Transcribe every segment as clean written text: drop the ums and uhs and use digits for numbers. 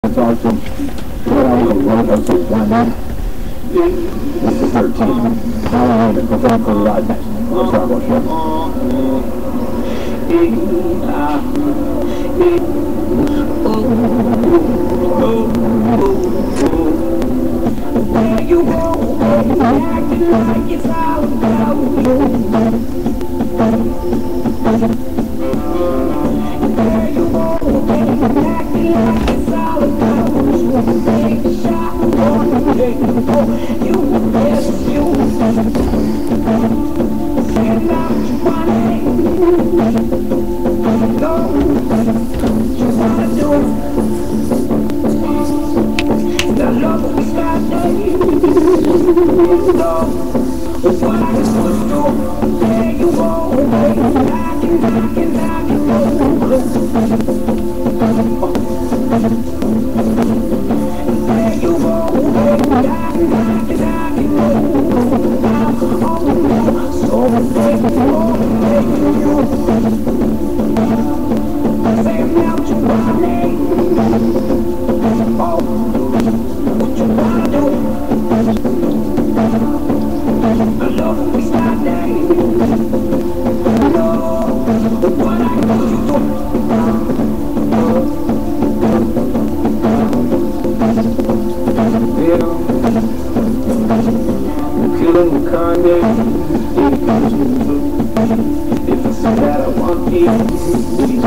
It's awesome. What I was roller coaster one night. This is 13. How long have I been for the ride next? Let's talk about shit. There you go, acting like it's all about you. There you go, acting like it's all about you. Take a shot, one, take it for you, yes, you. Say it loud, you wanna go, you wanna do. The love we started, it's what I was supposed to do. There you go, I can go. There you go, I can go. I'm on, so there you say now what you want. What you wanna do? I love when we start dating. No, what I want you to. I'm killing Kanye. If I say that I want you, please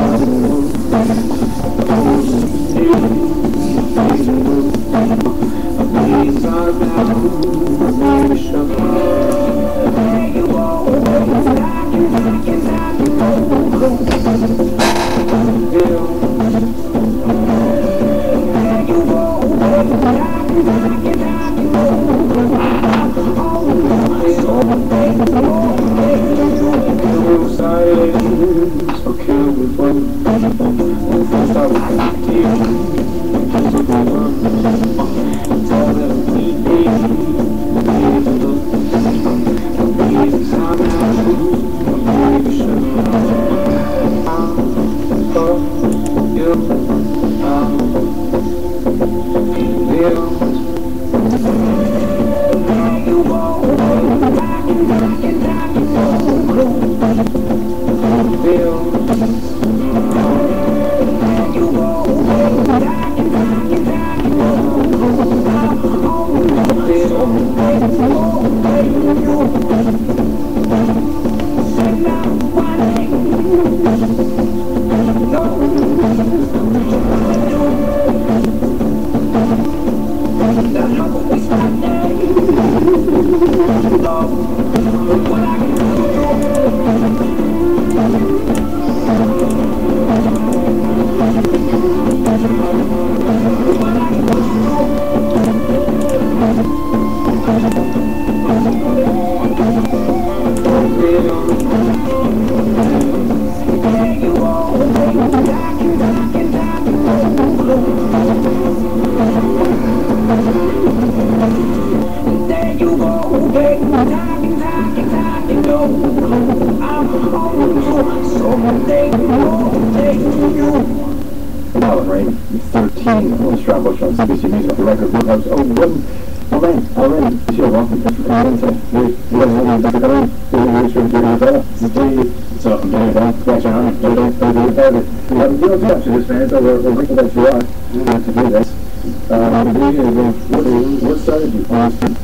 what started you?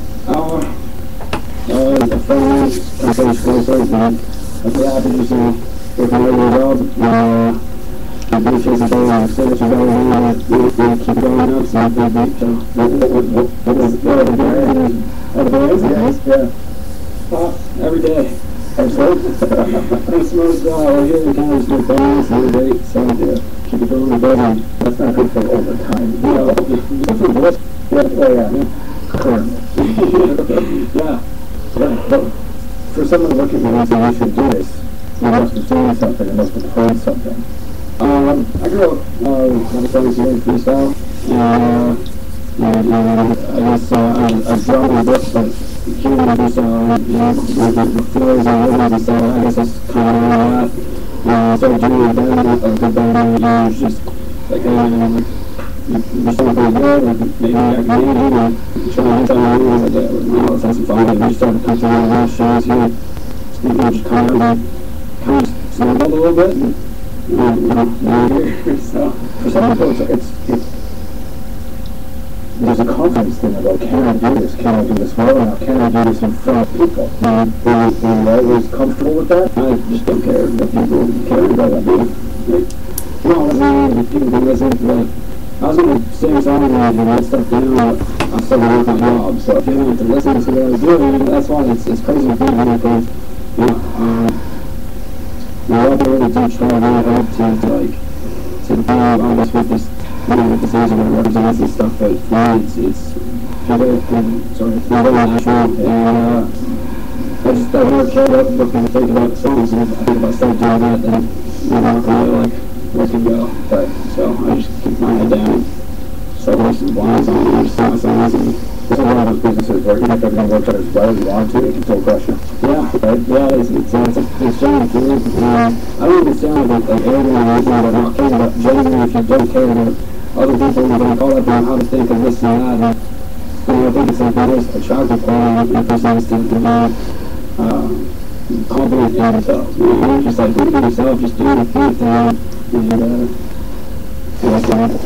A friend, I finished school, so I'm so happy to see if I'm years old. I'm pretty sure it's all so much about we keep going up, so what was the boys? Yeah. Every day. I'm so I smoke all here, we kind of just do things, every day, so yeah, keep it going above and that's not good for overtime. Good for boys. Yeah. But for someone to look at me and say, you should do this, you must have seen something, you must have heard something. I grew up, my friends doing freestyle, and I guess I've drawn my books, but hearing freestyle, the flows and rhythms and stuff, I guess that's kind of where I started doing a band, a good band, just like you're still pretty good, or maybe I can lead you, or trying to tell me, I was like, yeah, let's have some fun. And we started to come to one of those shows here. Just kind of snowballed a little bit, and now here. So for some people, it's there's a confidence thing about, can I do this? Can I do this well enough? Can I do this in front of people? And I was comfortable with that. I just don't care if people care about me. Like, if people can listen, but I was going to sing song and write stuff down. I still work my job, so if you want to listen to what I was doing, that's why it's crazy for me, because I really do try really hard to be honest with this. With the season and represents and stuff, but for me, it's very natural, and I never cared about looking to think about songs, and I think if I start doing that, then I'm not really like, where to go, but, so I just keep my head down, and start listening to blinds on, and just sing my songs, and there's a lot of businesses where even if everyone works out as well as you want to, it can still crush you. Yeah, right, yeah, it's generally feeling, I don't even sound like arrogant or anything about not caring, but genuinely, if you don't care about other people are going to call up on how to think of this and that, and I think it's like that is attractive quality in persons to be confident in themselves. Just like look at yourself, just do your thing, and that's that.